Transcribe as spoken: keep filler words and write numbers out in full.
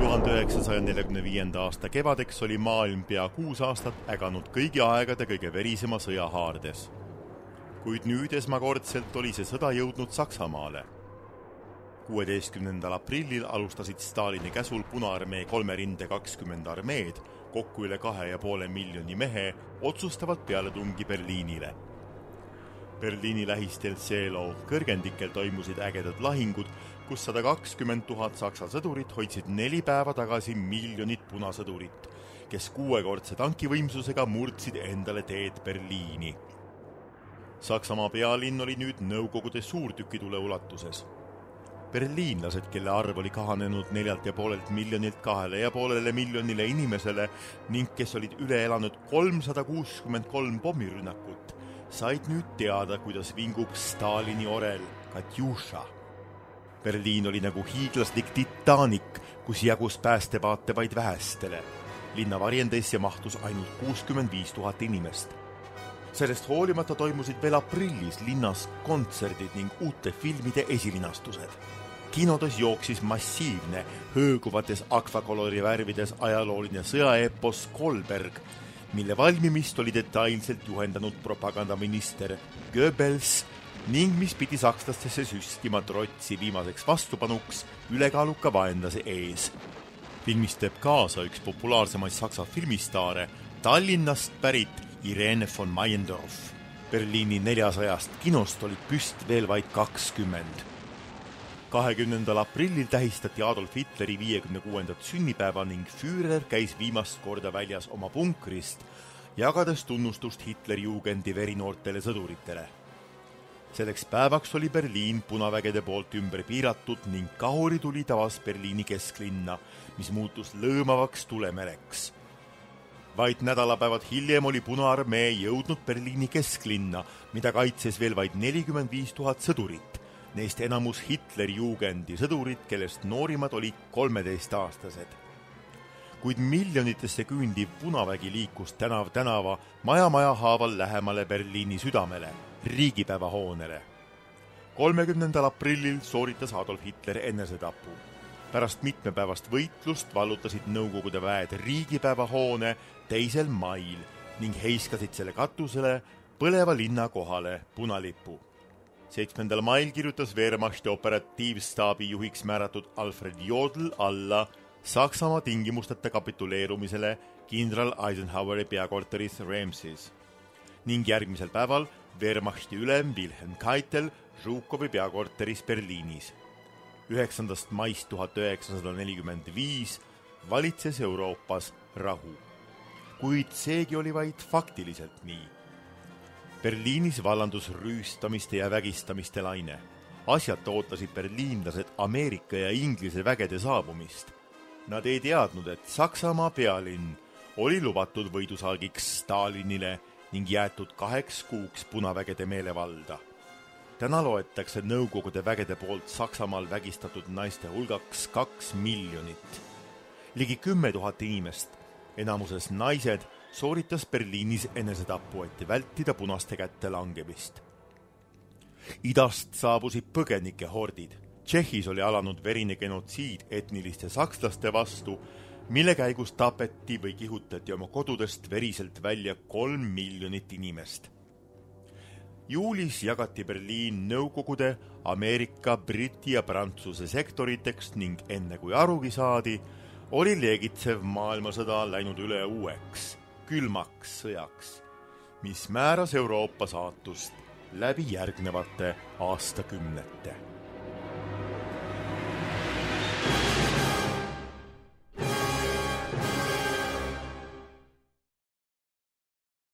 tuhande üheksasaja neljakümne viienda aasta kevadeks oli maailm pea kuus aastat äganud kõigi aegade kõige verisema sõja haardes. Kuid nüüd esmakordselt oli see sõda jõudnud Saksamaale. kuueteistkümnendal aprillil alustasid Stalini käsul Punaarmee kolme rinde kakskümmend armeed, kokku üle kahe ja poole miljoni mehe, otsustavalt pealetungi Berliinile. Berliini lähistel Seelo kõrgendikel toimusid ägedad lahingud, kus sada kakskümmend tuhat saksa sõdurit hoidsid neli päeva tagasi miljonit punasõdurit, kes kuuekordse tankivõimsusega murdsid endale teed Berliini. Saksamaa pealinn oli nüüd Nõukogude suurtükitule ulatuses. Berliinlased, kelle arv oli kahanenud neljalt ja poolelt miljonilt kahele ja poolele miljonile inimesele ning kes olid üle elanud kolmsada kuuskümmend kolm pommirünnakut, said nüüd teada, kuidas vingub Stalini orel Katjuša. Berliin oli nagu hiiglaslik Titanic, kus jagus päästepaate vaid vähestele. Linna varjendes ja mahtus ainult kuuskümmend viis tuhat inimest. Sellest hoolimata toimusid veel aprillis linnas kontserdid ning uute filmide esilinastused. Kinodes jooksis massiivne, hõõguvates akvakolori värvides ajalooline sõjaepos Kolberg, mille valmimist oli detailselt juhendanud propagandaminister Goebbels ning mis pidi sakslastesse süstima trotsi viimaseks vastupanuks ülekaaluka vaenlase ees. Filmis teeb kaasa üks populaarsemaid saksa filmistaare, Tallinnast pärit Irene von Meiendorf. Berliini neljasajast kinost olid püst veel vaid kakskümmend. kahekümnendal aprillil tähistati Adolf Hitleri viiekümne kuuendat sünnipäeva ning Führer käis viimast korda väljas oma punkrist, jagades tunnustust Hitlerjugendi verinoortele sõduritele. Selleks päevaks oli Berliin punavägede poolt ümber piiratud ning kahurituli tabas Berliini kesklinna, mis muutus lõõmavaks tulemereks. Vaid nädalapäevad hiljem oli Punaarmee jõudnud Berliini kesklinna, mida kaitses veel vaid nelikümmend viis tuhat sõdurit, neist enamus Hitlerjugendi sõdurid, kellest noorimad olid kolmeteistaastased. Kuid miljonitesse küündiv punavägi liikus tänav tänava maja-maja haaval lähemale Berliini südamele, riigipäevahoonele. kolmekümnendal aprillil sooritas Adolf Hitler enesetapu. Pärast mitmepäevast võitlust vallutasid Nõukogude väed riigipäevahoone teisel mail ning heiskasid selle katusele põleva linna kohale punalipu. seitsmendal mail kirjutas Wehrmachti operatiivstaabi juhiks määratud Alfred Jodl alla Saksamaa tingimusteta kapituleerumisele kindral Eisenhoweri peakorteris Reimsis ning järgmisel päeval Wehrmachti ülem Wilhelm Keitel Žukovi peakorteris Berliinis. üheksandast maist tuhat üheksasada nelikümmend viis valitses Euroopas rahu. Kuid seegi oli vaid faktiliselt nii. Berliinis vallandus rüüstamiste ja vägistamiste laine. Asjata ootasid berliinlased Ameerika ja Inglise vägede saabumist. Nad ei teadnud, et Saksamaa pealinn oli lubatud võidusaagiks Stalinile ning jäetud kaheks kuuks punavägede meelevalda. Täna loetakse Nõukogude vägede poolt Saksamaal vägistatud naiste hulgaks kaks miljonit. Ligi kümme tuhat inimest, enamuses naised, sooritas Berliinis enesetapu, et vältida punaste kätte langemist. Idast saabusid põgenike hordid. Tšehhis oli alanud verine genotsiid etniliste sakslaste vastu, mille käigus tapeti või kihutati oma kodudest veriselt välja kolm miljonit inimest. Juulis jagati Berliin Nõukogude, Ameerika, Briti ja Prantsuse sektoriteks ning enne kui arugi saadi, oli leegitsev maailmasõda läinud üle uueks, külmaks sõjaks, mis määras Euroopa saatust läbi järgnevate aastakümnete.